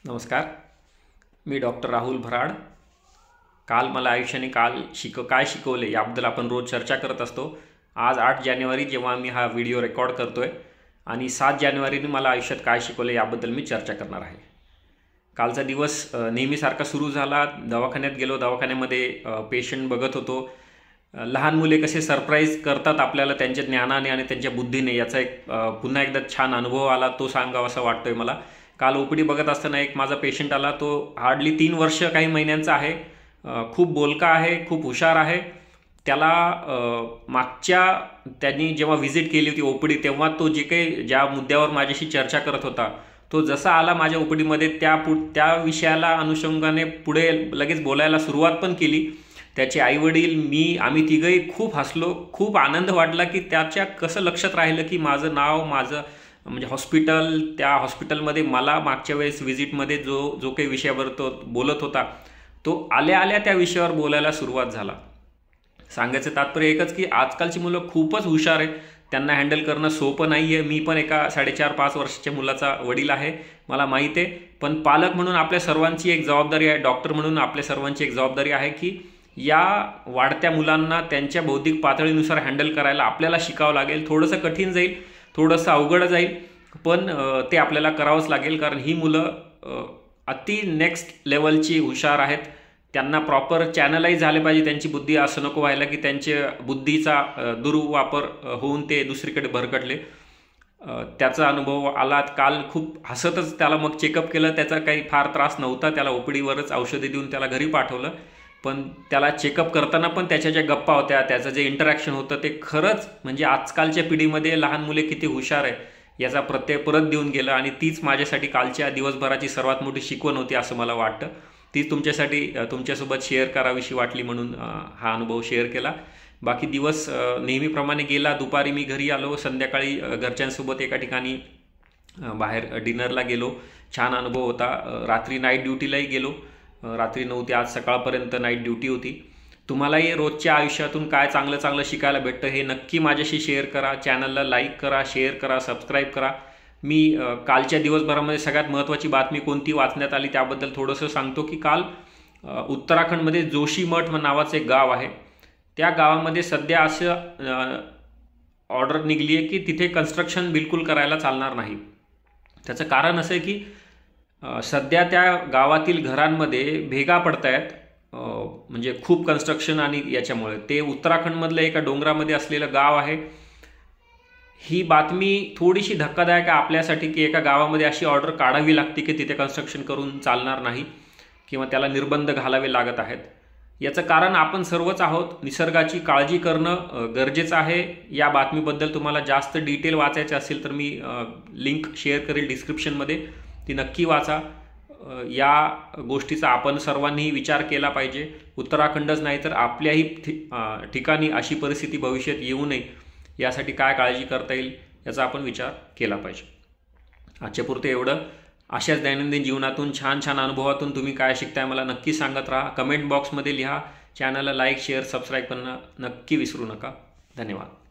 नमस्कार. मी डॉक्टर राहुल भराड. काल मला आयुष्याने काय शिकवले याबद्दल आपण रोज चर्चा करत असतो. आज 8 जानेवारी जेव्हा मी हा व्हिडिओ रेकॉर्ड करतोय आणि 7 जानेवारीने मला आयुष्यात काय शिकवले याबद्दल मी चर्चा करणार आहे. कालचा दिवस नेहमीसारखा सुरू झाला. दवाखान्यात गेलो. दवाखान्यामध्ये पेशंट बघत होतो. लहान मुले कसे सरप्राईज करतात आपल्याला त्यांच्या ज्ञानाने आणि त्यांच्या बुद्धीने, याचा एक पुन्हा एकदा छान अनुभव आला, तो सांगावा असं वाटतोय मला. काल ओपीडी बघत असताना एक माझा पेशंट आला. तो हार्डली 3 वर्ष काही महिन्यांचा आहे. खूप बोलका आहे, खूप हुशार आहे. त्याला त्यांनी जेव्हा व्हिजिट केली होती ओपीडी, तेव्हा तो ज्या मुद्द्यावर माझ्याशी चर्चा करत होता, तो जसा आला माझ्या ओपीडीमध्ये त्या विषयाला अनुषंगाने पुढे लगेच बोलायला सुरुवात पण केली. त्याचे आईवडील, आम्ही तिघंही खूप हसलो. खूप आनंद वाटला की त्याच्या कसं लक्षात राहिलं की माझं नाव, माझं म्हणजे हॉस्पिटल, त्या हॉस्पिटलमध्ये मला मागच्या वेळेस व्हिजिटमध्ये जो काही विषयावर तो बोलत होता, तो आल्या त्या विषयावर बोलायला सुरुवात झाला. सांगायचं तात्पर्य एकच की आजकालची मुलं खूपच हुशार आहेत. त्यांना हँडल करणं सोपं नाही आहे. मी पण एका 4.5-5 वर्षाच्या मुलाचा वडील आहे, मला माहीत आहे. पण पालक म्हणून आपल्या सर्वांची एक जबाबदारी आहे, डॉक्टर म्हणून आपल्या सर्वांची एक जबाबदारी आहे की या वाढत्या मुलांना त्यांच्या बौद्धिक पातळीनुसार हँडल करायला आपल्याला शिकावं लागेल. थोडंसं कठीण जाईल, थोडंसं अवघड जाईल, पण ते आपल्याला करावंच लागेल. कारण ही मुलं अति नेक्स्ट लेवलची हुशार आहेत. त्यांना प्रॉपर चॅनलाइज झाले पाहिजे त्यांची बुद्धी. असं नको व्हायला की त्यांच्या बुद्धीचा दुर्वापर होऊन ते दुसरीकडे भरकटले. त्याचा अनुभव आला. काल खूप हसतच त्याला मग चेकअप केलं. त्याचा काही फार त्रास नव्हता. त्याला ओपीडीवरच औषधे देऊन त्याला घरी पाठवलं. पण त्याला चेकअप करताना पण त्याच्या ज्या गप्पा होत्या, त्याचं जे इंटरॅक्शन होतं, ते खरंच म्हणजे आजकालच्या पिढीमध्ये लहान मुले किती हुशार आहे याचा प्रत्यय परत देऊन गेलं. आणि तीच माझ्यासाठी कालच्या दिवसभराची सर्वात मोठी शिकवण होती असं मला वाटतं. तीच तुमच्यासोबत शेअर करावीशी वाटली म्हणून हा अनुभव शेअर केला. बाकी दिवस नेहमीप्रमाणे गेला. दुपारी मी घरी आलो. संध्याकाळी घरच्यांसोबत एका ठिकाणी बाहेर डिनरला गेलो. छान अनुभव होता. रात्री नाईट ड्युटीलाही गेलो. रात्री 9 ते आज सकाळपर्यंत नाईट ड्युटी होती. तुम्हालाही रोजच्या आयुष्यातून काय चांगलं शिकायला भेटतं हे नक्की माझ्याशी शेअर करा. चॅनलला लाईक करा, शेअर करा, सबस्क्राईब करा. मी कालच्या दिवसभरामध्ये सगळ्यात महत्त्वाची बातमी कोणती वाचण्यात आली त्याबद्दल थोडंसं सांगतो की काल उत्तराखंडमध्ये जोशीमठ नावाचं एक गाव आहे. त्या गावामध्ये सध्या असं ऑर्डर निघली आहे की तिथे कन्स्ट्रक्शन बिलकुल करायला चालणार नाही. त्याचं कारण असं आहे की सध्या त्या गावातील घरांमध्ये भेगा पडत आहेत. म्हणजे खूप कन्स्ट्रक्शन आणि याच्यामुळे. ते उत्तराखंडमधलं एका डोंगरामध्ये असलेलं गाव आहे. ही बातमी थोडीशी धक्कादायक आहे आपल्यासाठी की एका गावामध्ये अशी ऑर्डर काढावी लागते की तिथे कन्स्ट्रक्शन करून चालणार नाही किंवा त्याला निर्बंध घालावे लागत आहेत. याचं कारण आपण सर्वच आहोत. निसर्गाची काळजी करणं गरजेचं आहे. या बातमीबद्दल तुम्हाला जास्त डिटेल वाचायचे असेल तर मी लिंक शेअर करेल डिस्क्रिप्शनमध्ये, ती नक्की वाचा. या गोष्टीचा आपण सर्वांनी विचार केला पाहिजे. उत्तराखंडच नाही तर आपल्याही ठिकाणी अशी परिस्थिती भविष्यात येऊ नये यासाठी काय काळजी करता येईल याचा आपण विचार केला पाहिजे. आजच्यापुरते एवढं. अशाच दैनंदिन जीवनातून छान अनुभवातून तुम्ही काय शिकताय मला नक्की सांगत राहा. कमेंट बॉक्समध्ये लिहा. चॅनलला लाईक, शेअर, सबस्क्राईब करणं नक्की विसरू नका. धन्यवाद.